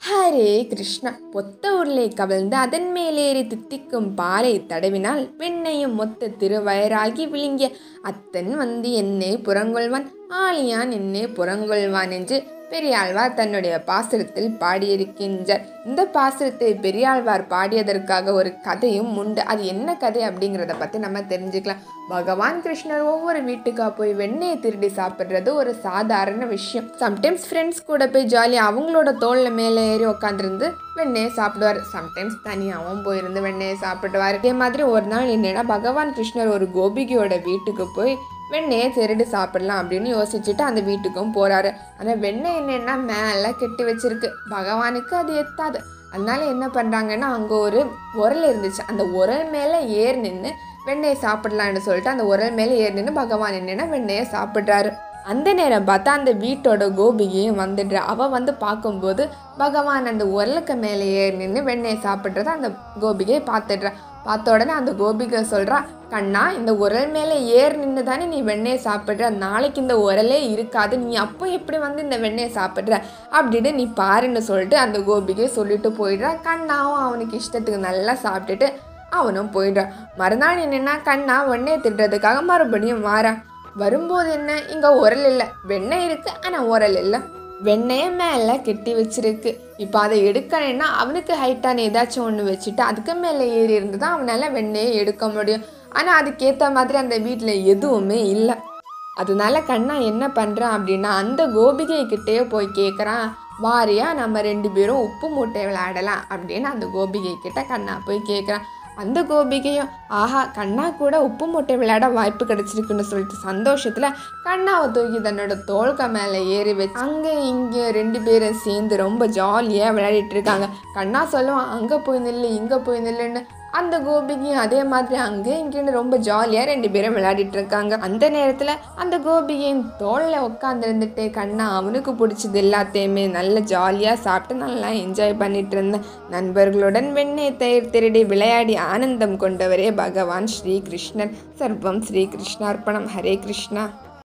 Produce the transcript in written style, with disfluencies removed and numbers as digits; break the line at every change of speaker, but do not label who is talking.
ஹரே கிருஷ்ணா. பொத்த உருளை கவிழ்ந்து அதன் மேலேறி தித்திக்கும் பாலை தடவினால் வெண்ணையும் மொத்த திருவயராகி விழுங்கிய அத்தன் வந்து என்னை புறங்கொள்வான், ஆலியான் என்னை புறங்கொள்வான் என்று பெரியாழ்வார் தன்னுடைய பாசுரத்தில் பாடியிருக்கின்றார். இந்த பாசுரத்தை பெரியாழ்வார் பாடியதற்காக ஒரு கதையும் உண்டு. அது என்ன கதை அப்படிங்கிறத பற்றி நம்ம தெரிஞ்சுக்கலாம். பகவான் கிருஷ்ணர் ஒவ்வொரு வீட்டுக்கா போய் வெண்ணெயை திருடி சாப்பிட்றது ஒரு சாதாரண விஷயம். சம்டைம்ஸ் ஃப்ரெண்ட்ஸ் கூட போய் ஜாலியாக அவங்களோட தோளில் மேலே ஏறி உட்காந்துருந்து வெண்ணெயை சாப்பிடுவார். சம்டைம்ஸ் தனியாகவும் போயிருந்து வெண்ணெயை சாப்பிடுவார். இதே மாதிரி ஒரு நாள் என்னன்னா, பகவான் கிருஷ்ணர் ஒரு கோபிகையோட வீட்டுக்கு போய் வெண்ணெயை திருடி சாப்பிடலாம் அப்படின்னு யோசிச்சுட்டு அந்த வீட்டுக்கும் போகிறாரு. ஆனால் வெண்ணெய் என்னென்னா மேலே கெட்டி வச்சிருக்கு. பகவானுக்கு அது எத்தாது. அதனால என்ன பண்ணுறாங்கன்னா, அங்கே ஒரு உரல் இருந்துச்சு. அந்த உரல் மேலே ஏறி நின்று வெண்ணெயை சாப்பிடலான்னு சொல்லிட்டு அந்த உரல் மேலே ஏறி நின்று பகவான் என்னென்னா வெண்ணெயை சாப்பிட்றாரு. அந்த நேரம் பார்த்தா அந்த வீட்டோட கோபிகையும் வந்துடுறா. அவள் வந்து பார்க்கும்போது பகவான் அந்த உரலுக்கு மேலே ஏறி நின்று வெண்ணெயை சாப்பிட்றத அந்த கோபிகையை பார்த்துடுறா. பார்த்த உடனே அந்த கோபிகை சொல்கிறா, கண்ணா, இந்த உரல் மேலே ஏறி நின்று தானே நீ வெண்ணெயை சாப்பிட்ற, நாளைக்கு இந்த உரலே இருக்காது, நீ அப்போ எப்படி வந்து இந்த வெண்ணெயை சாப்பிட்ற அப்படின்னு நீ பாருன்னு சொல்லிட்டு அந்த கோபிகை சொல்லிட்டு போயிடுறா. கண்ணாவும் அவனுக்கு இஷ்டத்துக்கு நல்லா சாப்பிட்டுட்டு அவனும் போயிடுறான். மறுநாள் என்னென்னா, கண்ணா வெண்ணெயை திட்டுறதுக்காக மறுபடியும் வரும்போது என்ன, இங்கே உரல் இல்லை, வெண்ணெய் இருக்குது ஆனால் உரல் இல்லை. வெண்ணெயை மேலே கெட்டி வச்சிருக்கு. இப்போ அதை எடுக்கணுன்னா அவனுக்கு ஹைட்டான ஏதாச்சும் ஒன்று வச்சுட்டு அதுக்கு மேலே ஏறி இருந்து தான் அவனால் வெண்ணெயை எடுக்க முடியும். ஆனால் அதுக்கேற்ற மாதிரி அந்த வீட்டில் எதுவுமே இல்லை. அதனால கண்ணா என்ன பண்ணுறான் அப்படின்னா, அந்த கோபிகைக்கிட்டேயே போய் கேட்குறான், வாரியா நம்ம 2 பேரும் உப்பு மூட்டை விளையாடலாம் அப்படின்னு அந்த கோபிகை கிட்ட கண்ணா போய் கேட்குறான். அந்த கோபிகையும் ஆஹா, கண்ணா கூட உப்பு மூட்டை விளையாட வாய்ப்பு கிடைச்சிருக்குன்னு சொல்லிட்டு சந்தோஷத்தில் கண்ணாவை தூக்கி தன்னோட தோள்க மேலே ஏறி வச்சு அங்கே இங்கே 2 பேரும் சேர்ந்து ரொம்ப ஜாலியாக விளையாடிட்டு இருக்காங்க. கண்ணா சொல்லுவான், அங்கே போய் நில்லு இங்கே போய் நில்லுன்னு. அந்த கோபிகையும் அதே மாதிரி அங்கே இங்கேன்னு ரொம்ப ஜாலியாக 2 பேரும் விளையாடிட்டு இருக்காங்க. அந்த நேரத்தில் அந்த கோபிகையின் தோளில் உட்காந்துருந்துட்டு கண்ணா அவனுக்கு பிடிச்சது எல்லாத்தையுமே நல்ல ஜாலியாக சாப்பிட்டு நல்லா என்ஜாய் பண்ணிட்டு இருந்தேன். நண்பர்களுடன் வெண்ணெய் தயிர் திருடி விளையாடி ஆனந்தம் கொண்டவரே பகவான் ஸ்ரீ கிருஷ்ணன். சர்வம் ஸ்ரீ கிருஷ்ணார்ப்பணம். ஹரே கிருஷ்ணா.